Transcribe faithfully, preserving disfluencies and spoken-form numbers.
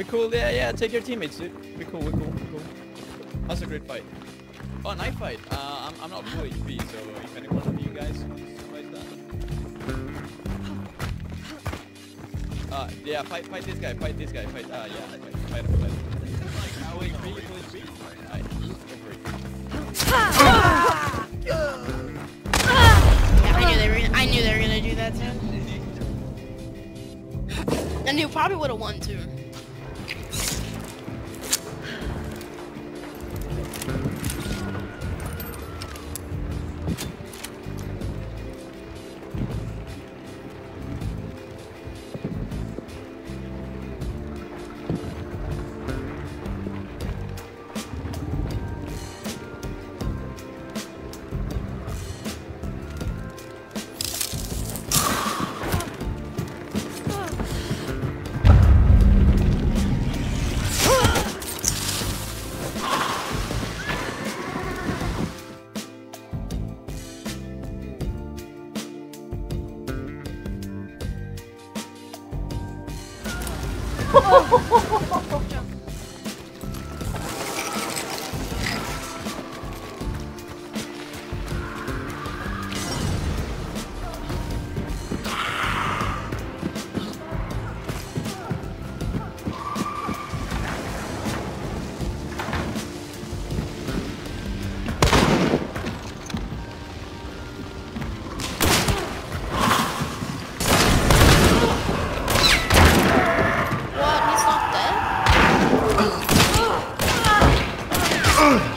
We're cool, yeah, yeah, take your teammates, dude. We're cool, we're cool, we're cool. That's a great fight. Oh, knife fight. Uh, I'm, I'm not full H P, so if any one of you guys survive that. Uh, yeah, fight, fight this guy, fight this guy, fight, uh, yeah, fight, fight him, fight him. Full H P, full H P. Alright, go for it. Yeah, I knew they were gonna, I knew they were gonna do that too. And you probably would have won too. What? He's not dead?